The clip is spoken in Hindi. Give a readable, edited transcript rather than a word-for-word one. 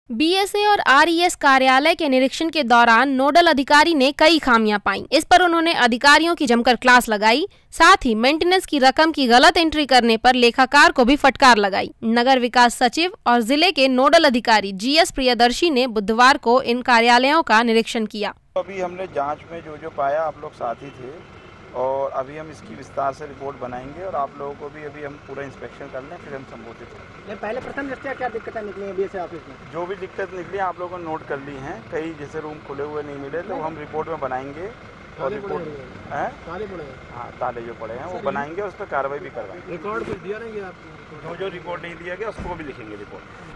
बीएसए और आरईएस कार्यालय के निरीक्षण के दौरान नोडल अधिकारी ने कई खामियां पाई। इस पर उन्होंने अधिकारियों की जमकर क्लास लगाई। साथ ही मेंटेनेंस की रकम की गलत एंट्री करने पर लेखाकार को भी फटकार लगाई। नगर विकास सचिव और जिले के नोडल अधिकारी जीएस प्रियदर्शी ने बुधवार को इन कार्यालयों का निरीक्षण किया। अभी हमने जांच में जो पाया, आप लोग साथी थे और अभी हम इसकी विस्तार से रिपोर्ट बनाएंगे और आप लोगों को भी अभी हम पूरा इंस्पेक्शन कर लें, फिर हम संबोधित करेंगे। पहले प्रथम दृष्टया क्या दिक्कतें निकली हैं बीएसए ऑफिस में? जो भी दिक्कत निकली आप लोगों ने नोट कर ली हैं। कई जैसे रूम खुले हुए नहीं मिले तो हम रिपोर्ट में बनाएंगे और रिपोर्ट हाँ ताले जो पड़े हैं वो बनाएंगे, उस पर कार्रवाई भी करवाएंगे। रिकॉर्ड कुछ दिया नहीं आपको? जो रिपोर्ट नहीं दिया गया उसको भी लिखेंगे रिपोर्ट।